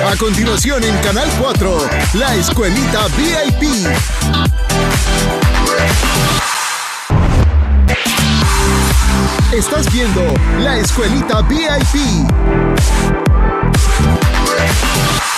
A continuación en Canal 4, La Escuelita VIP. Estás viendo La Escuelita VIP.